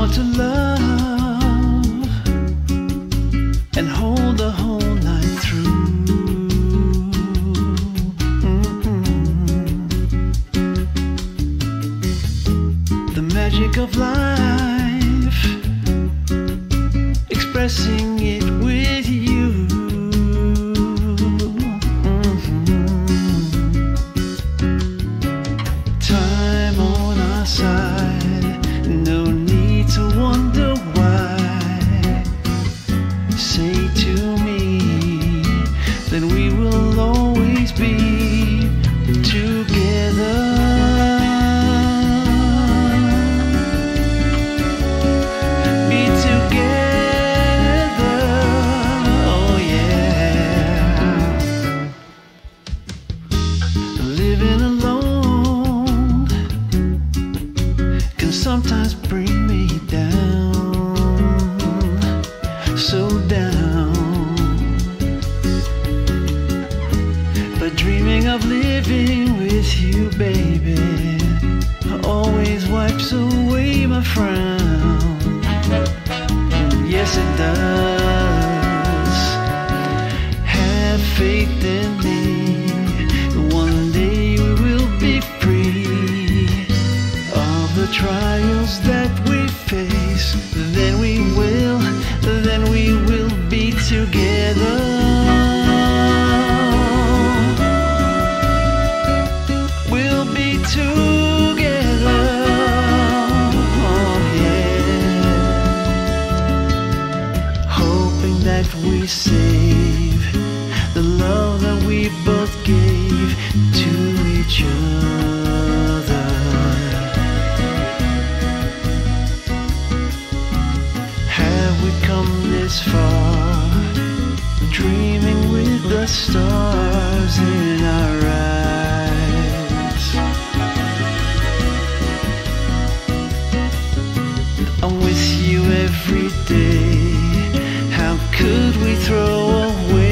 want to love and hold the whole night through. The magic of life, expressing it with you. Time on our side, no need to wonder why. Say to me that we will always be together. Living alone can sometimes bring me down, so down. But dreaming of living with you, baby, always wipes away my frown. Yes, it does. Have faith in me. Trials that we face, then we will be together. We'll be together, oh yeah. Hoping that we save the love that we both gave to each other. Come this far, dreaming with the stars in our eyes. I'm with you every day. How could we throw away